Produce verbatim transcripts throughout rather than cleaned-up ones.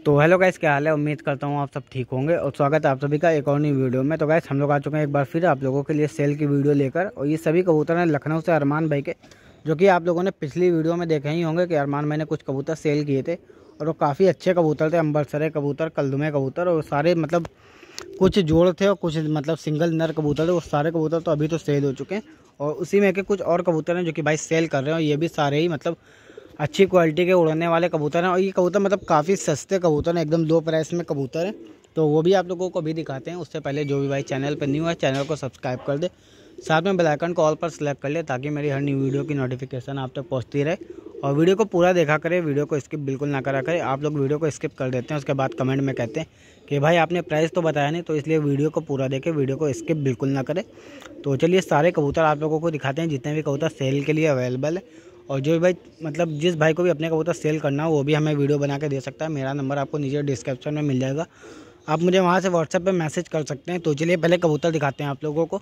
तो hello guys, क्या हाल है। उम्मीद करता हूँ आप सब ठीक होंगे और स्वागत है आप सभी का एक और नई वीडियो में। तो गाइस हम लोग आ चुके हैं एक बार फिर आप लोगों के लिए सेल की वीडियो लेकर। और ये सभी कबूतर हैं लखनऊ से अरमान भाई के, जो कि आप लोगों ने पिछली वीडियो में देखे ही होंगे कि अरमान भाई ने कुछ कबूतर सेल किए थे और वो काफ़ी अच्छे कबूतर थे। अम्बरसरे कबूतर, कलदुमे कबूतर और सारे मतलब कुछ जोड़ थे और कुछ मतलब सिंगल नर कबूतर थे। वो सारे कबूतर तो अभी तो सेल हो चुके हैं और उसी में के कुछ और कबूतर हैं जो कि भाई सेल कर रहे हैं। और ये भी सारे ही मतलब अच्छी क्वालिटी के उड़ने वाले कबूतर हैं। और ये कबूतर मतलब काफ़ी सस्ते कबूतर हैं, एकदम लो प्राइस में कबूतर हैं। तो वो भी आप लोगों को भी दिखाते हैं। उससे पहले जो भी भाई चैनल पर न्यू है चैनल को सब्सक्राइब कर दे, साथ में बेल आइकन को ऑल पर सेलेक्ट कर ले ताकि मेरी हर न्यू वीडियो की नोटिफिकेशन आप तक पहुंचती रहे। और वीडियो को पूरा देखा करें, वीडियो को स्किप बिल्कुल ना करा करें। आप लोग वीडियो को स्किप कर देते हैं, उसके बाद कमेंट में कहते हैं कि भाई आपने प्राइस तो बताया नहीं, तो इसलिए वीडियो को पूरा देखें, वीडियो को स्किप बिल्कुल ना करें। तो चलिए सारे कबूतर आप लोगों को दिखाते हैं जितने भी कबूतर सेल के लिए अवेलेबल है। और जो भाई मतलब जिस भाई को भी अपने कबूतर सेल करना हो वो भी हमें वीडियो बना के दे सकता है। मेरा नंबर आपको नीचे डिस्क्रिप्शन में मिल जाएगा, आप मुझे वहाँ से व्हाट्सएप पे मैसेज कर सकते हैं। तो चलिए पहले कबूतर दिखाते हैं आप लोगों को।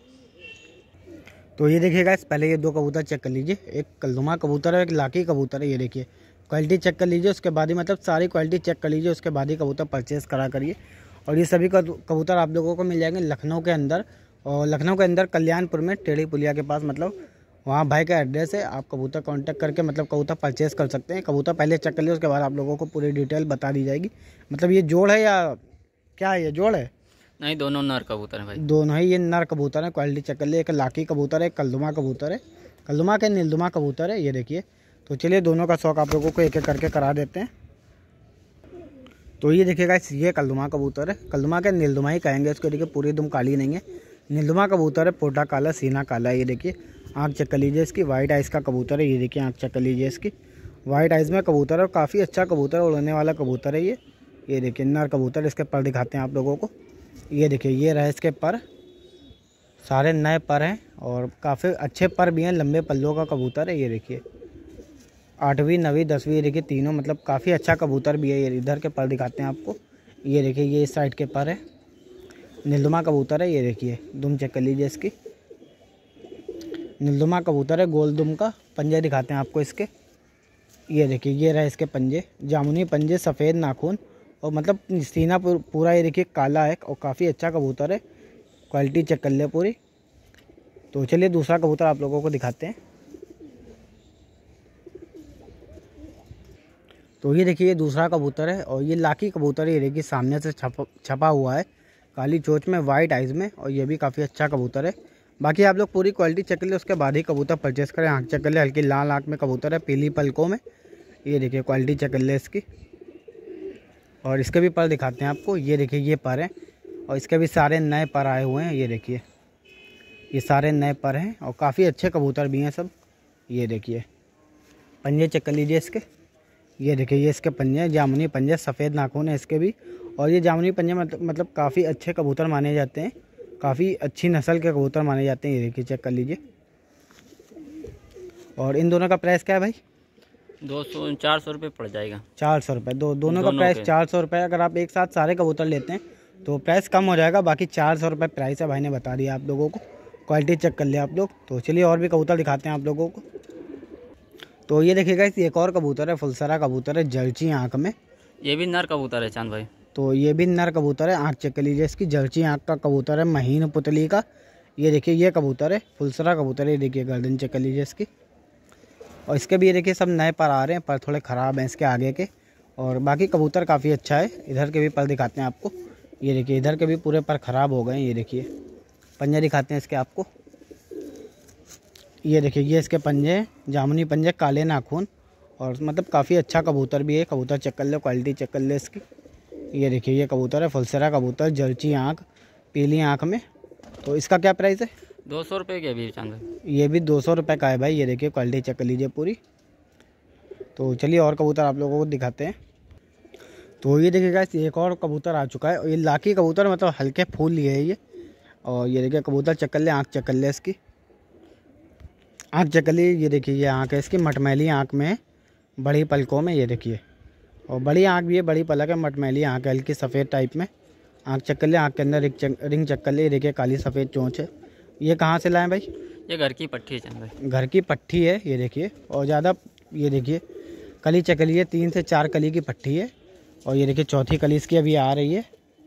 तो ये देखिएगा, इस पहले ये दो कबूतर चेक कर लीजिए। एक कलदुमा कबूतर है, एक लाकी कबूतर है। ये देखिए क्वालिटी चेक कर लीजिए, उसके बाद ही मतलब सारी क्वालिटी चेक कर लीजिए, उसके बाद ही कबूतर परचेस करा करिए। और ये सभी कबूतर आप लोगों को मिल जाएंगे लखनऊ के अंदर, और लखनऊ के अंदर कल्याणपुर में टेढ़ी पुलिया के पास, मतलब वहाँ भाई का एड्रेस है। आप कबूतर कांटेक्ट करके मतलब कबूतर परचेस कर सकते हैं। कबूतर पहले चेक कर लिए, उसके बाद आप लोगों को पूरी डिटेल बता दी जाएगी। मतलब ये जोड़ है या क्या है? ये जोड़ है? नहीं, दोनों नर कबूतर हैं भाई, दोनों ही ये नर कबूतर है। क्वालिटी चेक कर लिए, एक लाकी कबूतर है, एक कलदुमा कबूतर है। कलदुमा के नीलदुमा कबूतर है, ये देखिए। तो चलिए दोनों का शौक आप लोगों को एक एक करके करा देते हैं। तो ये देखिएगा, ये कलदुमा कबूतर है, कलदुमा के नीलदुमा ही कहेंगे इसको। देखिए पूरी दुम काली नहीं है, नीलदुमा कबूतर है, पोटा काला, सीना काला है। ये देखिए आँख चेक कर लीजिए इसकी, वाइट आइज़ का कबूतर है। ये देखिए आँख चेक कर लीजिए इसकी, वाइट आइज़ में कबूतर है और काफ़ी अच्छा कबूतर है, उड़ने वाला कबूतर है ये। ये देखिए नर कबूतर, इसके पर दिखाते हैं आप लोगों को। ये देखिए ये रहे इसके पर, सारे नए पर हैं और काफ़ी अच्छे पर भी हैं, लंबे पल्लों का कबूतर है। ये देखिए आठवीं नवीं दसवीं, ये देखिए तीनों मतलब काफ़ी अच्छा कबूतर भी है। ये इधर के पर दिखाते हैं आपको। ये देखिए ये इस साइड के पर है, नीलदुमा कबूतर है। ये देखिए दुम चेक कर लीजिए इसकी, नीलदुमा कबूतर है, गोल दुम का। पंजे दिखाते हैं आपको इसके। ये देखिए ये रहे इसके पंजे, जामुनी पंजे, सफ़ेद नाखून और मतलब सीना पूरा ये देखिए काला है और काफ़ी अच्छा कबूतर है। क्वालिटी चेक कर ले पूरी। तो चलिए दूसरा कबूतर आप लोगों को दिखाते हैं। तो ये देखिए ये दूसरा कबूतर है और ये लाकी कबूतर है। ये देखिए सामने से छपा छपा हुआ है, काली चोंच में, वाइट आइज़ में, और ये भी काफ़ी अच्छा कबूतर है। बाकी आप लोग पूरी क्वालिटी चेक कर ले, उसके बाद ही कबूतर परचेस करें। आँख चेक कर ले, हल्की लाल आँख में कबूतर है, पीली पलकों में। ये देखिए क्वालिटी चेक कर ले इसकी। और इसके भी पर दिखाते हैं आपको। ये देखिए ये पर है और इसके भी सारे नए पर आए हुए हैं। ये देखिए ये सारे नए पर हैं और काफ़ी अच्छे कबूतर भी हैं सब। ये देखिए पंजे चेक कर लीजिए इसके। ये देखिए ये इसके पंजे, जामुनी पंजे, सफ़ेद नाखून है इसके भी। और ये जामुनी पंजे मतलब मतलब काफ़ी अच्छे कबूतर माने जाते हैं, काफ़ी अच्छी नस्ल के कबूतर माने जाते हैं। ये देखिए चेक कर लीजिए। और इन दोनों का प्राइस क्या है भाई? दो सौ चार सौ रुपये पड़ जाएगा। चार सौ रुपये दो दोनों, दोनों का प्राइस के। चार सौ रुपये। अगर आप एक साथ सारे कबूतर लेते हैं तो प्राइस कम हो जाएगा, बाकी चार सौ रुपये प्राइस है। भाई ने बता दिया आप लोगों को, क्वालिटी चेक कर लिया आप लोग। तो चलिए और भी कबूतर दिखाते हैं आप लोगों को। तो ये देखिएगा एक और कबूतर है, फुलसरा कबूतर है, जलची आँख में। ये भी नर कबूतर है चांद भाई। तो ये भी नर कबूतर है, आँख चेक कर लीजिए इसकी, जलची आँख का कबूतर है, महीन पुतली का। ये देखिए ये कबूतर है, फुलसरा कबूतर है। ये देखिए गर्दन चेक कर लीजिए इसकी। और इसके भी ये देखिए सब नए पर आ रहे हैं, पर थोड़े ख़राब हैं इसके आगे के। और बाकी कबूतर काफ़ी अच्छा है। इधर के भी पर दिखाते हैं आपको। ये देखिए इधर के भी पूरे पर ख़राब हो गए हैं। ये देखिए पंजे दिखाते हैं इसके आपको। ये देखिए ये इसके पंजे हैं, जामुनी पंजे, काले नाखून, और मतलब काफ़ी अच्छा कबूतर भी है। कबूतर चेक कर ले, क्वालिटी चेक कर ले इसकी। ये देखिए ये कबूतर है, फुलसरा कबूतर, जलची आँख, पीली आँख में। तो इसका क्या प्राइस है? दो सौ रुपये के भी चांद भाई। ये भी दो सौ रुपये का है भाई। ये देखिए क्वालिटी चेक कर लीजिए पूरी। तो चलिए और कबूतर आप लोगों को दिखाते हैं। तो ये देखिएगा एक और कबूतर आ चुका है और ये लाकी कबूतर, मतलब हल्के फूल लिए है ये। और ये देखिए कबूतर चेक कर ले, आँख चेक कर ले इसकी, आँख चेक कर ली। ये देखिए ये आँख है इसकी, मटमैली आँख में है, बड़ी पलकों में। ये देखिए और बड़ी आँख भी है, बड़ी पलक है, मटमैली आँख है, हल्की सफ़ेद टाइप में। आँख चेक कर ले, आँख के अंदर रिंग चेक रिंग चेक कर ले। ये देखिए काली सफ़ेद चोंच है। ये कहाँ से लाएँ भाई? ये घर की पट्टी है चांद भाई, घर की पट्टी है। ये देखिए और ज़्यादा, ये देखिए कली चेक कर लीजिए, तीन से चार कली की पट्टी है और ये देखिए चौथी कली इसकी अभी आ रही है।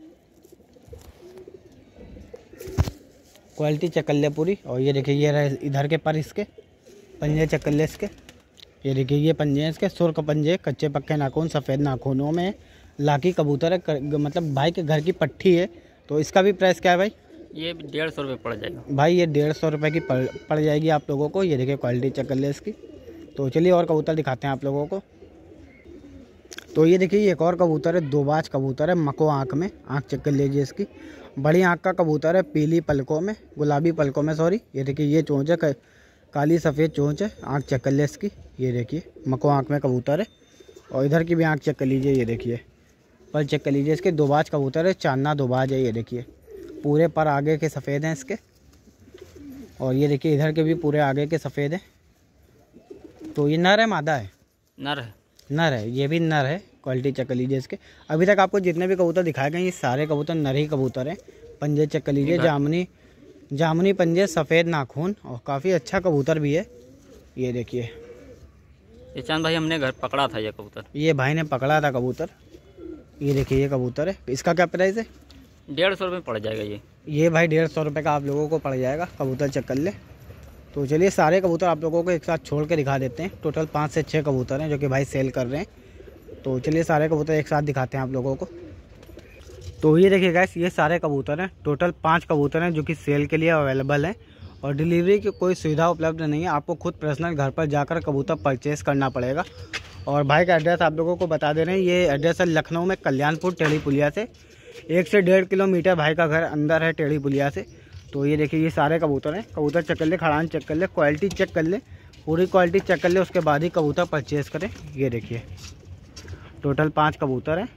क्वालिटी चेक कर ले पूरी। और ये देखिए ये रहे इधर के पर इसके पंजे चेक कर ले इसके। ये देखिए ये पंजे हैं इसके, सुर्ख पंजे, कच्चे पक्के नाखून, सफ़ेद नाखूनों में लाकी कबूतर है, कर, मतलब भाई के घर की पट्टी है। तो इसका भी प्राइस क्या है भाई? ये भी डेढ़ सौ रुपये पड़ जाएगा भाई। ये डेढ़ सौ रुपये की पड़ पड़ जाएगी आप लोगों को। ये देखिए क्वालिटी चेक कर ले इसकी। तो चलिए और कबूतर दिखाते हैं आप लोगों को। तो ये देखिए ये एक और कबूतर है, दो बाज कबूतर है, मको आँख में, आँख चेक कर लीजिए इसकी। बड़ी आँख का कबूतर है, पीली पलकों में, गुलाबी पलकों में सॉरी। ये देखिए ये चोंच है, काली सफ़ेद चोंच है, आँख चेक कर ले इसकी। ये देखिए मको आँख में कबूतर है। और इधर की भी आँख चेक कर लीजिए। ये देखिए पर चेक कर लीजिए इसके, दो बाज कबूतर है, चांदना दो बाज है। ये देखिए पूरे पर आगे के सफ़ेद हैं इसके। और ये देखिए इधर के भी पूरे आगे के सफ़ेद हैं। तो ये नर है मादा है? नर है। नर है, ये भी नर है। क्वालिटी चेक कर लीजिए इसके। अभी तक आपको जितने भी कबूतर दिखाए गए ये सारे कबूतर नर ही कबूतर हैं। पंजे चेक कर लीजिए, जामुनी जामुनी पंजे, सफ़ेद नाखून, और काफ़ी अच्छा कबूतर भी है। ये देखिए ये चांद भाई हमने घर पकड़ा था ये कबूतर, ये भाई ने पकड़ा था कबूतर। ये देखिए ये कबूतर है, इसका क्या प्राइस है? डेढ़ सौ रुपये पड़ जाएगा ये ये भाई डेढ़ सौ रुपये का आप लोगों को पड़ जाएगा। कबूतर चेक कर ले। तो चलिए सारे कबूतर आप लोगों को एक साथ छोड़ के दिखा देते हैं। टोटल पाँच से छः कबूतर हैं जो कि भाई सेल कर रहे हैं। तो चलिए सारे कबूतर एक साथ दिखाते हैं आप लोगों को। तो ये देखिए गाइस ये सारे कबूतर हैं, टोटल पाँच कबूतर हैं जो कि सेल के लिए अवेलेबल हैं। और डिलीवरी की कोई सुविधा उपलब्ध नहीं है, आपको खुद पर्सनल घर पर जाकर कबूतर परचेज़ करना पड़ेगा। और भाई का एड्रेस आप लोगों को बता दे रहे हैं, ये एड्रेस है लखनऊ में कल्याणपुर टेढ़ी पुलिया से एक से डेढ़ किलोमीटर भाई का घर अंदर है टेढ़ी पुलिया से। तो ये देखिए ये सारे कबूतर हैं। कबूतर चेक कर ले, खड़ान चेक कर ले, क्वालिटी चेक कर ले, पूरी क्वालिटी चेक कर ले, उसके बाद ही कबूतर परचेज़ करें। ये देखिए टोटल पाँच कबूतर हैं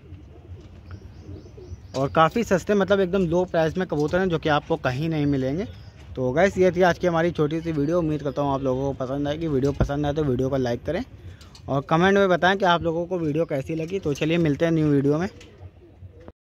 और काफ़ी सस्ते, मतलब एकदम लो प्राइस में कबूतर हैं जो कि आपको कहीं नहीं मिलेंगे। तो गाइस ये थी आज की हमारी छोटी सी वीडियो। उम्मीद करता हूँ आप लोगों को पसंद आएगी। वीडियो पसंद आए तो वीडियो को लाइक करें और कमेंट में बताएं कि आप लोगों को वीडियो कैसी लगी। तो चलिए मिलते हैं न्यू वीडियो में।